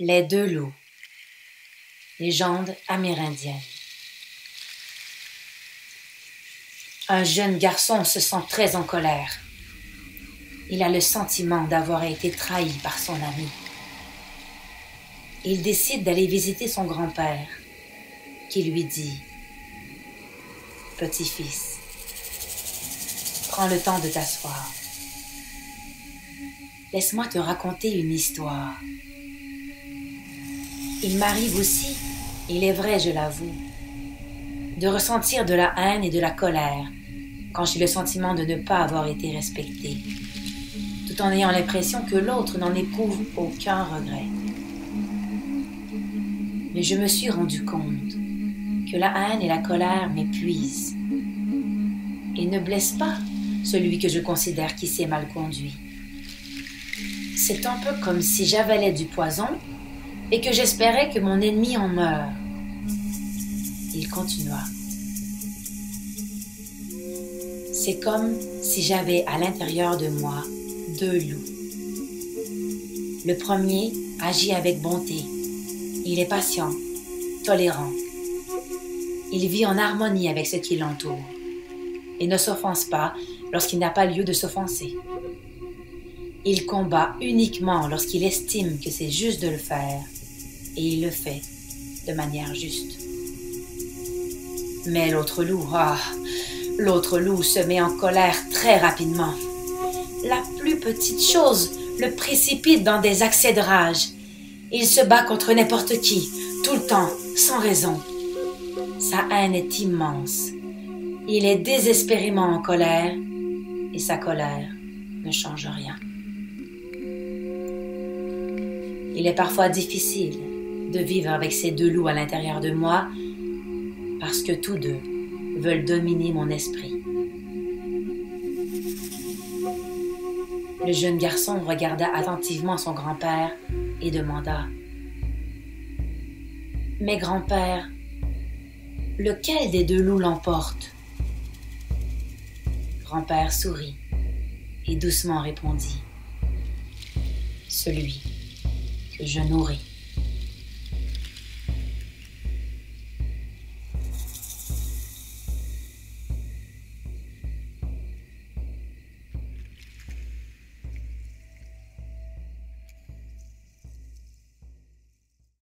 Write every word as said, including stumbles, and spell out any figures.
Les deux loups. Légende amérindienne. Un jeune garçon se sent très en colère. Il a le sentiment d'avoir été trahi par son ami. Il décide d'aller visiter son grand-père, qui lui dit « Petit-fils, prends le temps de t'asseoir. Laisse-moi te raconter une histoire. Il m'arrive aussi, il est vrai, je l'avoue, de ressentir de la haine et de la colère quand j'ai le sentiment de ne pas avoir été respecté, tout en ayant l'impression que l'autre n'en éprouve aucun regret. Mais je me suis rendu compte que la haine et la colère m'épuisent et ne blessent pas celui que je considère qui s'est mal conduit. C'est un peu comme si j'avalais du poison et que j'espérais que mon ennemi en meure. Il continua. C'est comme si j'avais à l'intérieur de moi deux loups. Le premier agit avec bonté. Il est patient, tolérant. Il vit en harmonie avec ce qui l'entoure et ne s'offense pas lorsqu'il n'a pas lieu de s'offenser. Il combat uniquement lorsqu'il estime que c'est juste de le faire, et il le fait de manière juste. Mais l'autre loup, ah, l'autre loup se met en colère très rapidement. La plus petite chose le précipite dans des accès de rage. Il se bat contre n'importe qui, tout le temps, sans raison. Sa haine est immense. Il est désespérément en colère, et sa colère ne change rien. Il est parfois difficile de vivre avec ces deux loups à l'intérieur de moi parce que tous deux veulent dominer mon esprit. Le jeune garçon regarda attentivement son grand-père et demanda « Mais grand-père, lequel des deux loups l'emporte ?» Grand-père sourit et doucement répondit « Celui que je nourris. »